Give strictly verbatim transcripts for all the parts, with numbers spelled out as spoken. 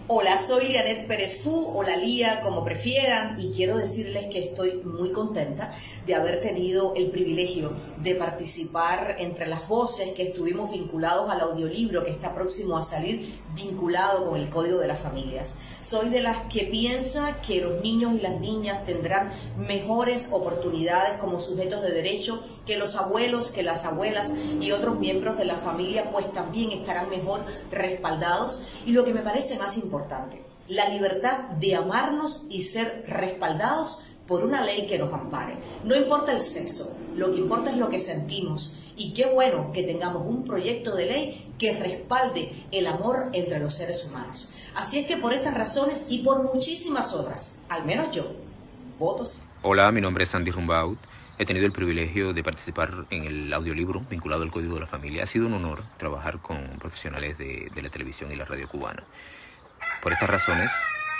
Hola, soy Lianet Pérez Fu, o la Lía, como prefieran, y quiero decirles que estoy muy contenta de haber tenido el privilegio de participar entre las voces que estuvimos vinculados al audiolibro que está próximo a salir, vinculado con el Código de las Familias. Soy de las que piensa que los niños y las niñas tendrán mejores oportunidades como sujetos de derecho, que los abuelos, que las abuelas y otros miembros de la familia pues también estarán mejor respaldados, y lo que me parece más importante, la libertad de amarnos y ser respaldados por una ley que nos ampare. No importa el sexo, lo que importa es lo que sentimos, y qué bueno que tengamos un proyecto de ley que respalde el amor entre los seres humanos. Así es que por estas razones y por muchísimas otras, al menos yo, voto sí. Hola, mi nombre es Sandy Rumbaud. He tenido el privilegio de participar en el audiolibro vinculado al Código de la Familia. Ha sido un honor trabajar con profesionales de, de la televisión y la radio cubana. Por estas razones,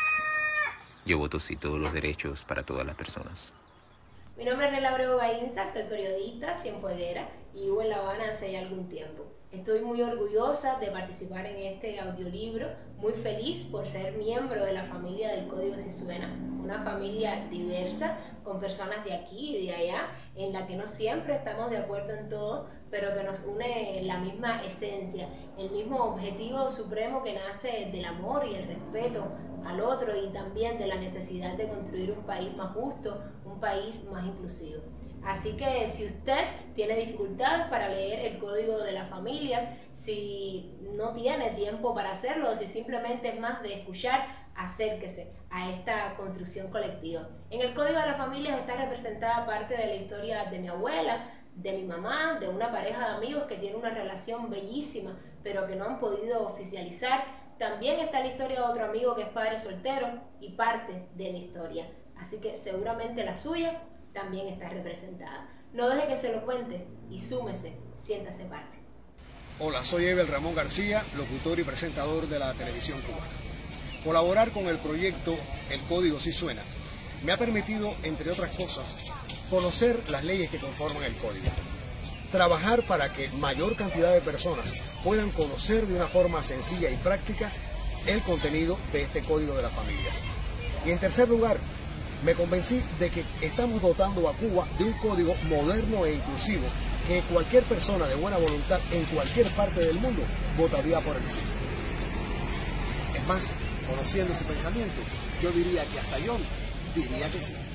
yo voto sí, todos los derechos para todas las personas. Mi nombre es Nela Abreu Gainza, soy periodista, cienfueguera y vivo en La Habana hace ya algún tiempo. Estoy muy orgullosa de participar en este audiolibro, muy feliz por ser miembro de la familia del Código Si Suena, una familia diversa, con personas de aquí y de allá, en la que no siempre estamos de acuerdo en todo, pero que nos une la misma esencia, el mismo objetivo supremo que nace del amor y el respeto al otro, y también de la necesidad de construir un país más justo, un país más inclusivo. Así que si usted tiene dificultades para leer el Código de las Familias, si no tiene tiempo para hacerlo, o si simplemente es más de escuchar, acérquese a esta construcción colectiva. En el Código de las Familias está representada parte de la historia de mi abuela, de mi mamá, de una pareja de amigos que tiene una relación bellísima, pero que no han podido oficializar. También está la historia de otro amigo que es padre soltero y parte de mi historia. Así que seguramente la suya también está representada. No deje que se lo cuente y súmese, siéntase parte. Hola, soy Evel Ramón García, locutor y presentador de la televisión cubana. Colaborar con el proyecto El Código Si Suena me ha permitido, entre otras cosas, conocer las leyes que conforman el código, trabajar para que mayor cantidad de personas puedan conocer de una forma sencilla y práctica el contenido de este Código de las Familias. Y en tercer lugar, me convencí de que estamos dotando a Cuba de un código moderno e inclusivo que cualquier persona de buena voluntad en cualquier parte del mundo votaría por el sí. Es más, conociendo su pensamiento, yo diría que hasta yo diría que sí.